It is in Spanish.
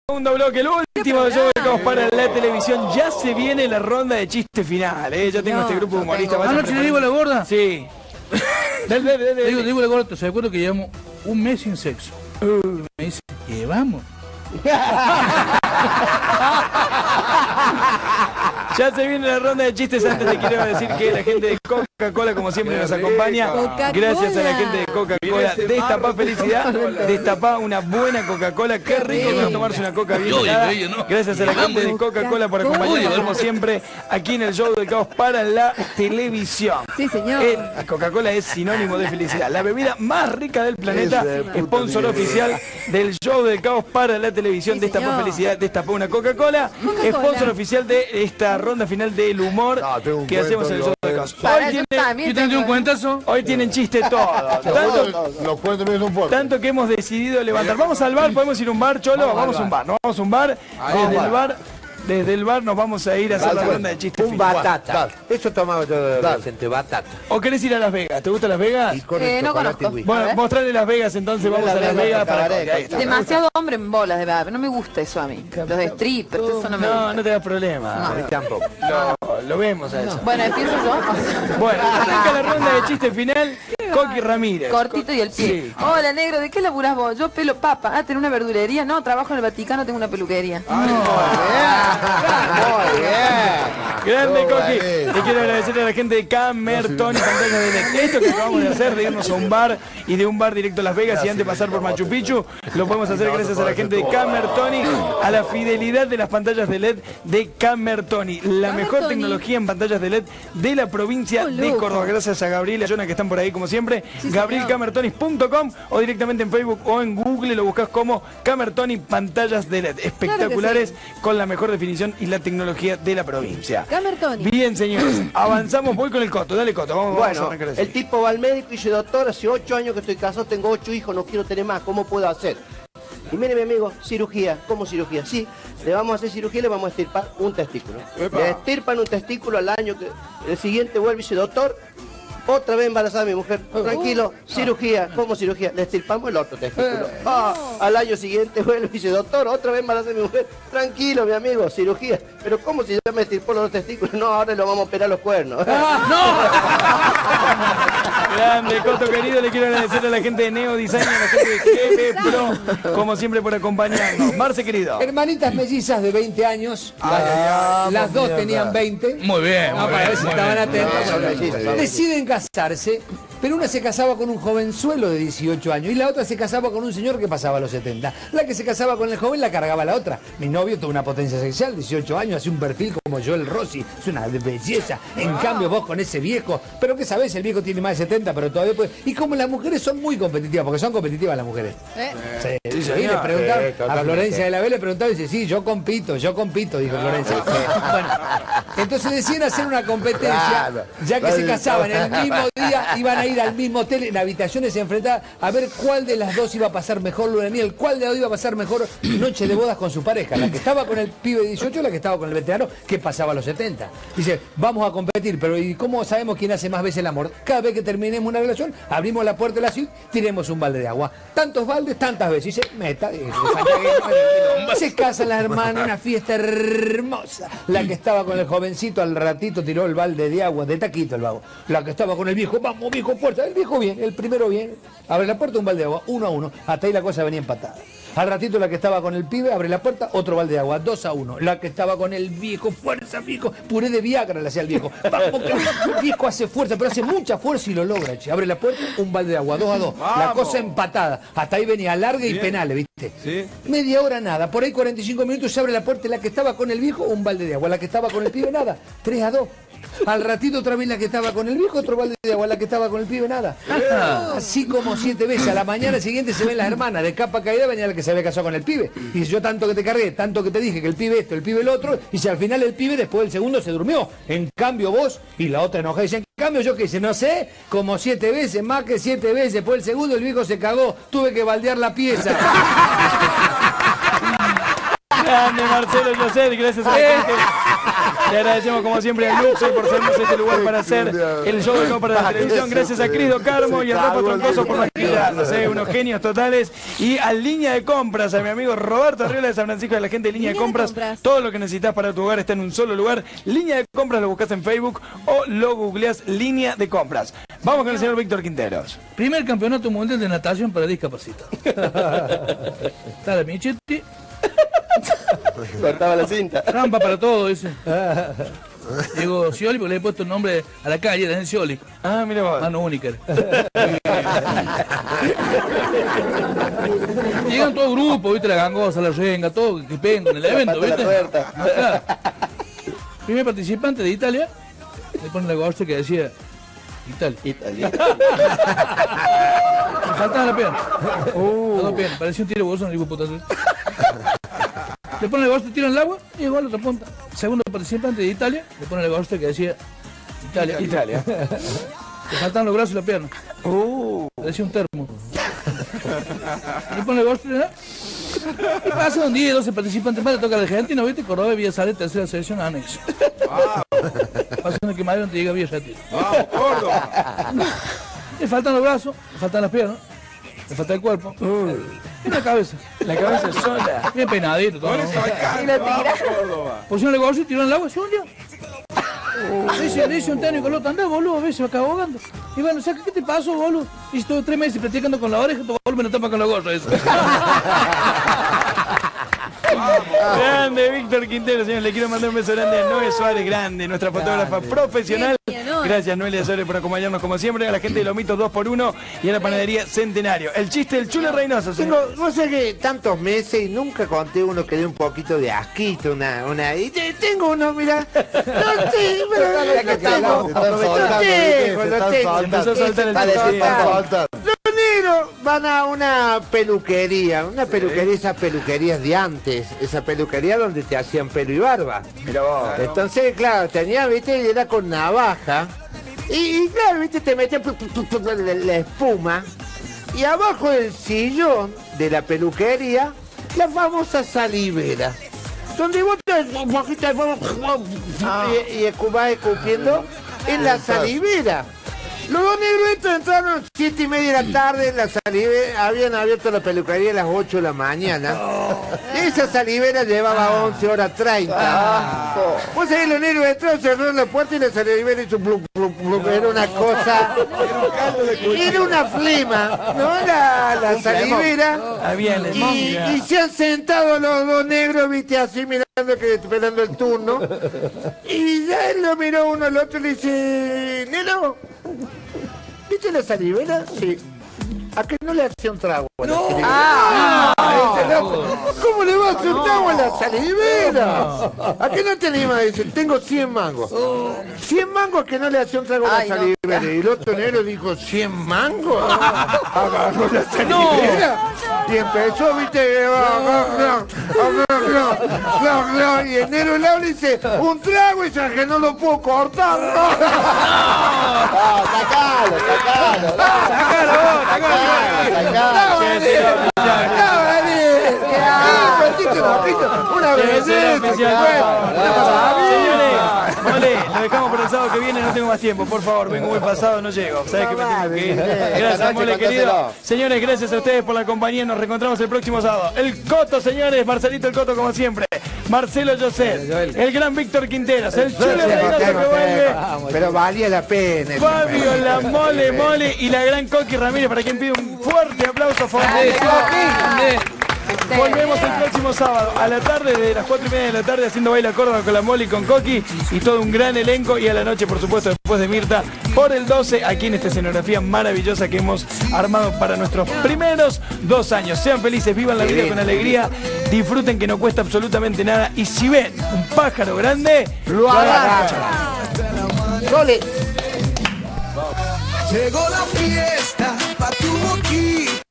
Segundo bloque, el último de Show del Caos para la televisión. Ya se viene la ronda de chiste final, Ya tengo este grupo de humoristas. ¿Anoche le digo a la gorda? Sí. Le digo a la gorda, ¿se acuerda que llevamos un mes sin sexo? Me dice, ¿llevamos? Ya se viene la ronda de chistes. Antes te quiero decir que la gente de Coca-Cola, como siempre, nos acompaña. Gracias a la gente de Coca-Cola. Destapá felicidad, destapá una buena Coca-Cola. Qué rico que es tomarse una Coca bien helada. Gracias a la gente de Coca-Cola por acompañarnos, como siempre, aquí en el Show del Caos para la televisión. Sí, señor. Coca-Cola es sinónimo de felicidad. La bebida más rica del planeta, sponsor oficial del Show del Caos para la televisión. Destapá felicidad, destapá una Coca-Cola. Sponsor oficial de esta ronda final del humor que hacemos en el Show del Caos. ¿Y tendré un cuentazo? Hoy tienen chiste todo. Los cuentos son fuertes. Tanto que hemos decidido levantar. Vamos al bar, podemos ir a un bar, Cholo. Vamos a un bar. Nos vamos a un bar. Desde el bar nos vamos a ir a hacer la ronda de chistes. Un batata. Eso tomaba yo de adolescente, batata. ¿O querés ir a Las Vegas? ¿Te gusta Las Vegas? No conozco. Bueno, mostrarle Las Vegas, entonces vamos a Las Vegas para... Demasiado hombre en bolas de verdad. No me gusta eso a mí. Los de strippers, eso no me gusta. No te das problema. A mí tampoco. Lo vemos a eso. Bueno, empiezo yo. Bueno, arranca la ronda de chiste final. Coqui Ramírez. Cortito y el pie. Sí. Hola, negro, ¿de qué laburás vos? Yo pelo papa. Ah, ¿tenés una verdulería? No, trabajo en el Vaticano, tengo una peluquería. Muy bien. Grande, Coqui. Te quiero agradecer a la gente de Camerton y Pantallas de LED. Esto que acabamos de hacer, de irnos a un bar y de un bar directo a Las Vegas y antes pasar por Machu Picchu, lo podemos hacer gracias a la gente de Camertoni, a la fidelidad de las pantallas de LED de Camertoni. La mejor tecnología en pantallas de LED de la provincia de Córdoba. Gracias a Gabriel y a Jonah que están por ahí como siempre. GabrielCamertonis.com o directamente en Facebook o en Google lo buscas como Camertoni pantallas de LED. Espectaculares con la mejor definición y la tecnología de la provincia. Camertoni. Bien, señores, avanzamos, voy con el Coto, dale Coto, vamos a arrancar así. El tipo va al médico y dice, doctor, hace 8 años que estoy casado, tengo 8 hijos, no quiero tener más, ¿cómo puedo hacer? Y mire mi amigo, cirugía, ¿cómo cirugía? Sí, le vamos a hacer cirugía y le vamos a estirpar un testículo. Le estirpan un testículo al año, que el siguiente vuelve y dice, doctor, otra vez embarazada mi mujer, tranquilo, cirugía, ¿cómo cirugía? Le estirpamos el otro testículo. Al año siguiente vuelve y dice, doctor, otra vez embarazada mi mujer, tranquilo mi amigo, cirugía. Pero ¿cómo si ya me estirpó los testículos? No, ahora le vamos a operar los cuernos. Grande, Coto querido, le quiero agradecer a la gente de Neo Design y a la gente de GB Pro, como siempre, por acompañarnos. Marce, querido. Hermanitas mellizas de 20 años, las dos tenían 20. Muy bien, No, para ver si estaban atentos. Deciden casarse, pero una se casaba con un jovenzuelo de 18 años y la otra se casaba con un señor que pasaba a los 70. La que se casaba con el joven la cargaba la otra. Mi novio tuvo una potencia sexual, 18 años, hace un perfil como Joel Rossi, es una belleza. En cambio vos con ese viejo, pero ¿qué sabés? El viejo tiene más de 70, pero todavía puede... Y como las mujeres son muy competitivas, porque son competitivas las mujeres. Sí, le preguntaban a Florencia de la B, le preguntaba y dice, sí, yo compito, dijo Florencia. Bueno, entonces decían hacer una competencia, ya que se casaban el mismo día, iban a ir al mismo hotel, en habitaciones enfrentadas, a ver cuál de las dos iba a pasar mejor luna de miel, cuál de las dos iba a pasar mejor noche de bodas con su pareja, la que estaba con el pibe de 18 o la que estaba con el veterano que pasaba a los 70. Dice, vamos a competir, pero ¿y cómo sabemos quién hace más veces el amor? Cada vez que terminemos una relación, abrimos la puerta de la ciudad, tiremos un balde de agua. Tantos baldes, tantas veces. Y se meta, se casan las hermanas, una fiesta hermosa. La que estaba con el jovencito al ratito tiró el balde de agua, de taquito el vago. La que estaba con el viejo, vamos viejo, fuerza. El viejo bien, el primero bien. Abre la puerta, un balde de agua, 1-1. Hasta ahí la cosa venía empatada. Al ratito la que estaba con el pibe abre la puerta, otro balde de agua, 2-1. La que estaba con el viejo, fuerza viejo, puré de Viagra le hacía el viejo. Vamos, que el viejo hace fuerza, pero hace mucha fuerza y lo logra, che. Abre la puerta, un balde de agua, 2-2. La cosa empatada. Hasta ahí venía larga y penales, ¿viste? ¿Sí? Media hora nada, por ahí 45 minutos se abre la puerta y la que estaba con el viejo, un balde de agua. La que estaba con el pibe, nada, 3-2. Al ratito otra vez la que estaba con el viejo, otro balde de agua, la que estaba con el pibe, nada. Así como 7 veces. A la mañana siguiente se ven las hermanas, de capa caída venía la que se había casado con el pibe. Y dice, yo tanto que te cargué, tanto que te dije que el pibe esto, el pibe el otro, y si al final el pibe después del segundo se durmió. En cambio vos, y la otra enojada, dice, en cambio yo qué hice, no sé, como 7 veces, más que 7 veces, después el segundo el viejo se cagó, tuve que baldear la pieza. Grande Marcelo José, gracias a la gente. Le agradecemos como siempre a Luxor por sernos este lugar para hacer el show de para la televisión. Gracias a Cristo Carmo y a Rafa Troncoso por maquillarnos, unos genios totales. Y a Línea de Compras, a mi amigo Roberto Arriola de San Francisco, de la gente de Línea de Compras. Todo lo que necesitas para tu hogar está en un solo lugar. Línea de Compras lo buscas en Facebook o lo googleas Línea de Compras. Vamos con el señor Víctor Quinteros. Primer campeonato mundial de natación para discapacitados. Está la Michetti. Cortaba la cinta. Rampa para todo, ese. Diego Scioli, porque le he puesto el nombre a la calle, de Scioli. Ah, mira vos. Mano única. Llegan todo el grupo, viste, la gangosa, la renga, todo, que pegan en el evento, viste. Claro. Primer participante de Italia, le ponen la gorra que decía Italia. Me faltaba la pierna. Las dos piernas, parecía un tiro de bolso en el puta. Le ponen el gorro, tiro en el agua y llegó a la otra punta. Segundo participante de Italia, le ponen el gorro que decía Italia. Le faltaban los brazos y la pierna. Decía un termo. Le ponen el gorro, ¿no? Y pasan 10, 12 participantes más, le toca a la Argentina, ¿viste? Córdoba y Villasale, tercera selección anexo. Pasando que Madrid no te llega a Villasale. Le faltan los brazos, le faltan las piernas, le falta el cuerpo. Y la cabeza. La cabeza sola. Bien peinadito, todo. Y la tira. Pusieron el gorro y tiró en el agua, se hundió. Dice un técnico, lo andá, boludo, a ver, se me acaba ahogando. Y bueno, ¿sabes qué te pasó, boludo? Y estuve 3 meses practicando con la oreja, tu boludo me lo tapa con la gorra, eso. Grande Víctor Quintero, señor. Le quiero mandar un beso grande a Noé Suárez, grande, nuestra fotógrafa profesional. Gracias, Noelia Suárez, por acompañarnos como siempre. A la gente de Lomitos 2x1 y a la panadería Centenario. El chiste del Chule Reynoso, señor. No sé que tantos meses y nunca conté uno que dio un poquito de asquito, y tengo uno, mira. No, sí, pero ya que estamos. Empezó a soltar el chiste. Los negros van a una peluquería, esas peluquerías de antes, esa peluquería donde te hacían pelo y barba. Mira vos. Entonces, claro, tenía, viste, y era con navaja. Y claro, viste, te metían la espuma. Y abajo del sillón de la peluquería, la famosa salivera. Donde vos te y vas escupiendo en la salivera. Los dos negros estos entraron 7:30 de la tarde en la salivera, habían abierto la peluquería a las 8 de la mañana. Esa salivera llevaba 11 horas 30. Vos sabés, los negros entraron, cerraron la puerta y la salivera hizo plum, plum, plum. Era una cosa, era una flema, ¿no? La salivera. Y se han sentado los dos negros, viste, así mirando, esperando el turno. Y ya él lo miró uno al otro y le dice, Nero, ¿viste la salivera? Sí. ¿A qué no le hace un trago a la salivera? ¿Cómo le va a hacer un trago a la salivera? ¿A qué no te animas? Dice, tengo 100 mangos. 100 mangos que no le hace un trago a la salivera. Y el otro negro dijo, ¿100 mangos? Agarró la salivera. Y empezó, viste, y el negro le habla y dice, un trago, y dice, que no lo puedo cortar. Sacalo. Una vez. Señores, lo dejamos para el sábado que viene, no tengo más tiempo, por favor, vengo muy pasado, no llego. ¿Sabes que me tengo que ir? Gracias, Mole, querido. Señores, gracias a ustedes por la compañía, nos reencontramos el próximo sábado. El Coto, señores, Marcelito el Coto como siempre. Marcelo José, el gran Víctor Quinteros, el Chule Reynoso que vuelve. Pero valía la pena. Fabio, la Mole y la gran Coqui Ramírez, para quien pide un fuerte aplauso. Volvemos el próximo sábado a la tarde, de las 4:30 de la tarde, haciendo Baila Córdoba con la Mole y con Coqui y todo un gran elenco. Y a la noche, por supuesto, después de Mirta, por el 12, aquí en esta escenografía maravillosa que hemos armado para nuestros primeros 2 años. Sean felices, vivan la vida con alegría, disfruten que no cuesta absolutamente nada. Y si ven un pájaro grande, lo agachan. ¡Sole! Llegó la fiesta pa' tu boquita.